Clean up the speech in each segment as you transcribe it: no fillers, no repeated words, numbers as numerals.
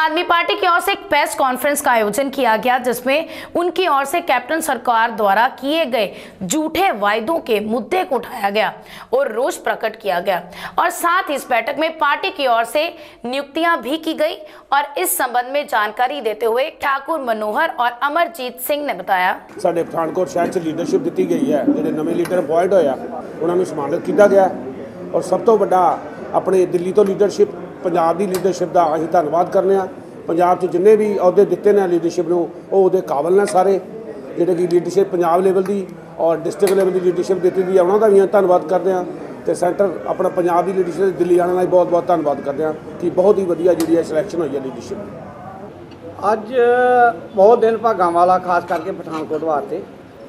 आदमी पार्टी की ओर से एक प्रेस कॉन्फ्रेंस का आयोजन किया गया, जिसमें उनकी ओर से कैप्टन सरकार द्वारा किए गए झूठे वायदों के मुद्दे को उठाया गया और रोष प्रकट किया गया। और साथ ही इस बैठक में पार्टी की ओर से नियुक्तियां भी की गई। और इस संबंध में जानकारी देते हुए ठाकुर मनोहर और अमरजीत सिंह ने बताया, साडे पठानकोट शहर च लीडरशिप दी गई है, जिहड़े नवे लीडर अपॉइंट होया उन्होंने सम्मानित किया गया। और सब तो वड्डा अपने दिल्ली तो लीडरशिप पंजाब की लीडरशिप का असीं धन्नवाद करने आ। पंजाब च जिन्ने भी अहुदे दिते ने लीडरशिप नूं वो उहदे काबल ने सारे, जिहड़े कि लीडरशिप पंजाब लेवल की और डिस्ट्रिक्ट लेवल की लीडरशिप दी है उन्होंने भी धन्नवाद करते हैं। तो सेंटर अपना पंजाब की लीडरशिप दिल्ली आने का बहुत बहुत धन्नवाद करते हैं कि बहुत ही वधिया जी सिलेक्शन हुई है लीडरशिप। अज बहुत दिन भागां वाला खास करके पठानकोट वास्ते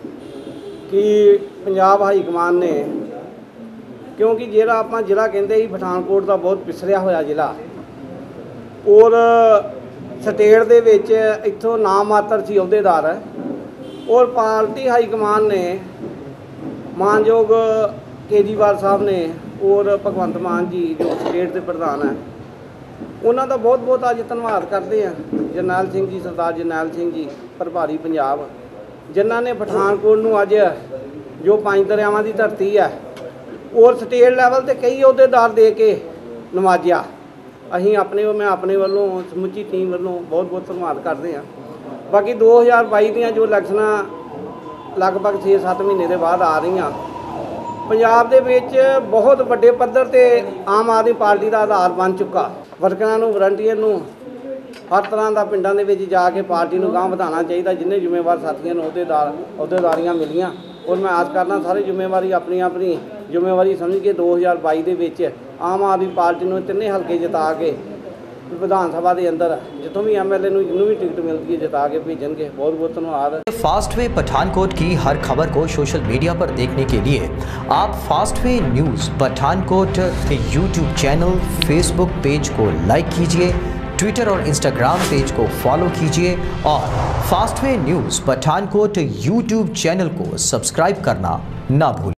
कि पंजाब हाई कमान ने, क्योंकि जिहड़ा आपां जिला कहंदे ही पठानकोट का बहुत पिछड़िया होया जिला और स्टेट दे विच इत्थों नाम मात्र सी अहुदेदार और पार्टी हाई कमान ने मानयोग केजरीवाल साहब ने और भगवंत मान जी जो स्टेट के प्रधान है उन्हों का बहुत बहुत अज धन्यवाद करते हैं। जरनैल सिंह जी, सरदार जरनैल सिंह जी प्रभारी पंजाब, जिन्हों ने पठानकोट नूं अज जो 5 दरियावां की धरती है और स्टेट लैवल ते कई अहुदेदार दे के नवाजिया। मैं अपने वालों समुची टीम वालों बहुत बहुत धन्यवाद करते हैं। बाकी 2022 दी जो इलैक्शनां लगभग 6-7 महीने के बाद आ रही पंजाब दे विच बहुत वड्डे पद्धर ते आम आदमी पार्टी का आधार बन चुका। वर्करां नूं, वलंटियर नूं हर तरह का पिंडां दे विच जाके पार्टी नूं गांह वधाउणा चाहिए। जिन्हें जिम्मेवार साथियों नूं अहुदेदारियां मिलियां और मैं आस करना सारी जिम्मेवारी अपनी अपनी जिम्मेवारी समझ के 2022 के विच आम आदमी पार्टी नूं तिन्ने हल्के जिता के विधान सभा के अंदर जितों भी MLA नूं जिन्हों भी टिकट मिलती है जिता के भेजणगे। बहुत बहुत धन्यवाद। फास्टवे पठानकोट की हर खबर को सोशल मीडिया पर देखने के लिए आप Fastway news Pathankot YouTube channel, Facebook page को लाइक कीजिए, ट्विटर और इंस्टाग्राम पेज को फॉलो कीजिए और Fastway news Pathankot YouTube channel को सब्सक्राइब करना ना भूलिए।